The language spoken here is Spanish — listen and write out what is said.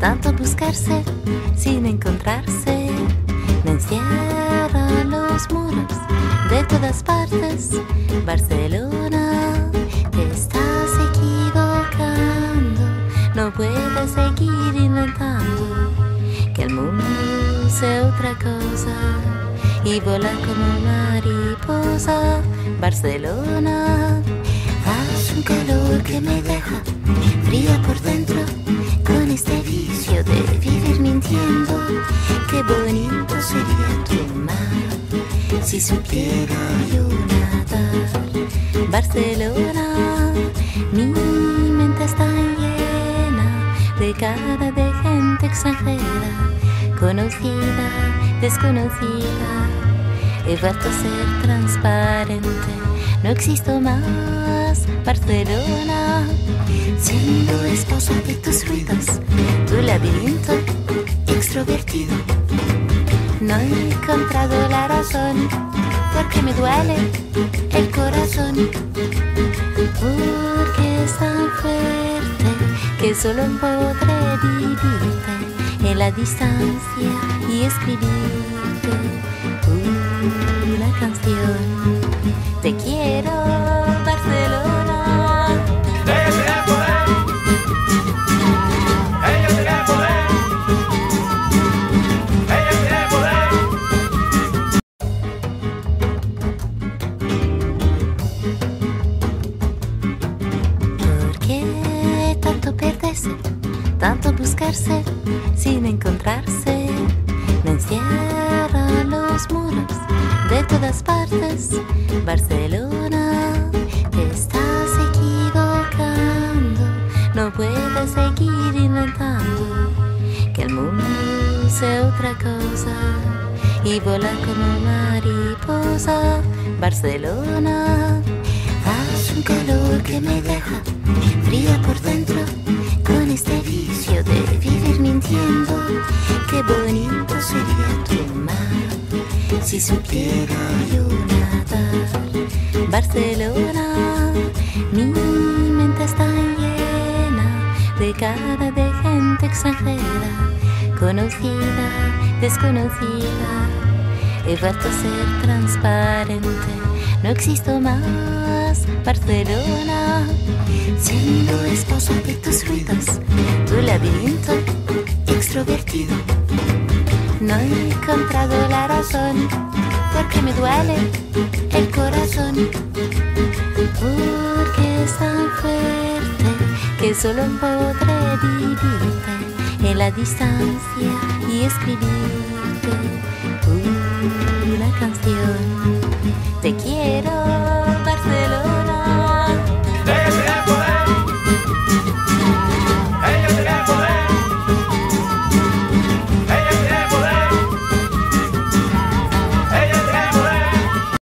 tanto buscarse sin encontrarse. Me encierran los muros de todas partes. Barcelona, te estás equivocando. No puedes seguir inventando que el mundo sea otra cosa y volar como mariposa. Barcelona, hace un calor que me deja fría por dentro, con este vicio de vivir mintiendo. Qué bonito sería tu mar si supiera yo nadar. Barcelona, mi mente está llena de cara de gente extranjera, conocida, desconocida. He vuelto a ser transparente, no existo más. Barcelona, siendo esposa de tus ruidos, tu laberinto extrovertido. No he encontrado la razón, porque me duele el corazón, porque es tan fuerte que solo podré vivirte en la distancia y escribirte una canción. Te quiero, Barcelona. Ella tiene poder. Ella tiene poder. Ella tiene poder. ¿Por qué tanto perderse, tanto buscarse sin encontrarse? Me encierran los muros de todas partes. Barcelona, te estás equivocando. No puedes seguir inventando que el mundo sea otra cosa y volar como mariposa. Barcelona, hace un calor que me deja fría por dentro, con este vicio de vivir mintiendo. Qué bonito sería tu mar si supiera yo nadar. Barcelona, mi mente está llena de cara de gente extranjera, conocida, desconocida. He vuelto a ser transparente, no existo más. Barcelona, siendo esposa de tus ruidos, tu laberinto extrovertido. No he encontrado la razón, porque me duele el corazón, porque es tan fuerte que solo podré vivirte en la distancia y escribirte una canción.